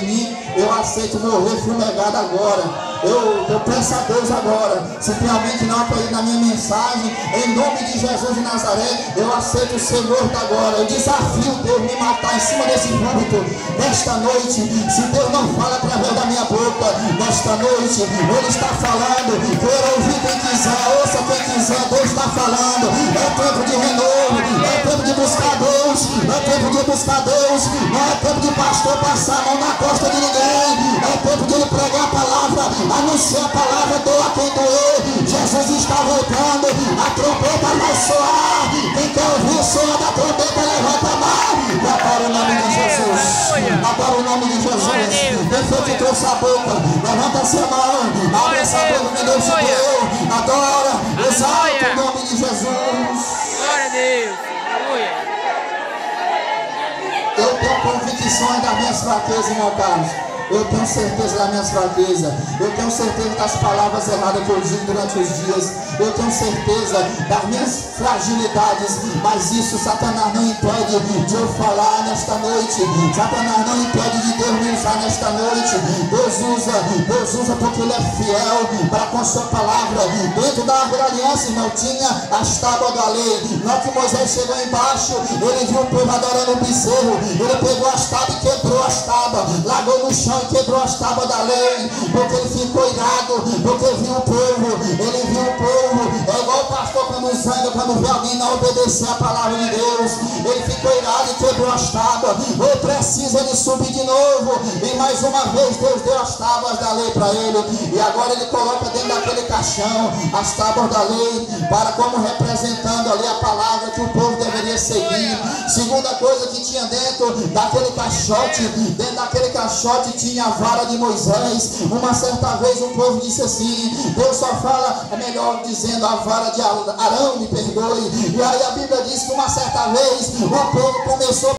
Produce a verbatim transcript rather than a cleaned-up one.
em mim, eu aceito morrer fumegado agora. Eu, eu peço a Deus agora, se tem alguém que não apoia na minha mensagem, em nome de Jesus de Nazaré, eu aceito ser morto agora. Eu desafio Deus me matar em cima desse púlpito nesta noite. Se Deus não fala através da minha boca nesta noite, Ele está falando. Queira ouvir quem quiser, ouça quem quiser. Deus está falando. É tempo de renovo, é tempo de buscar Deus, é tempo de buscar Deus. Não é tempo de pastor passar a mão na costa de ninguém, é tempo de ele pregar a palavra, anunciar a palavra, doa quem doer. Jesus está voltando, a trombeta vai soar. Quem quer ouvir o som da trombeta, levanta a mão. Agora o nome de Jesus, agora o nome de Jesus. Quem foi que trouxe a boca, levanta essa mão, abre essa boca que Deus te deu. Agora, exalta o nome de Jesus. Glória a Deus, aleluia. Eu tenho convicções das minhas fraquezas, irmão Carlos. Eu tenho certeza das minhas fraquezas. Eu tenho certeza das palavras erradas que eu digo durante os dias. Eu tenho certeza das minhas fragilidades. Mas isso Satanás não impede de eu falar nesta noite. Satanás não impede de Deus me usar nesta noite. Deus usa, Deus usa porque Ele é fiel para com a sua palavra. Dentro da árvore da aliança, irmão, tinha as tábuas da lei. Na hora que Moisés chegou embaixo, ele viu o povo adorando o bezerro. Ele pegou as tábuas e quebrou as tábuas. Largou no chão e quebrou as tábuas da lei, porque ele ficou irado, porque viu o povo, ele viu o povo. É igual o pastor quando zanga, quando vê alguém não obedecer a palavra de Deus, ele ficou irado e quebrou as tábuas. Ou precisa ele subir de novo, e mais uma vez Deus deu as tábuas da lei para ele, e agora ele coloca dentro daquele caixão as tábuas da lei, para como representando ali a palavra que o povo deveria seguir. Segunda coisa que tinha dentro daquele caixote, dentro daquele caixote tinha a vara de Moisés. Uma certa vez o povo disse assim, Deus só fala, é melhor dizendo, a vara de Arão me perdoe. E aí a Bíblia diz que uma certa vez o povo começou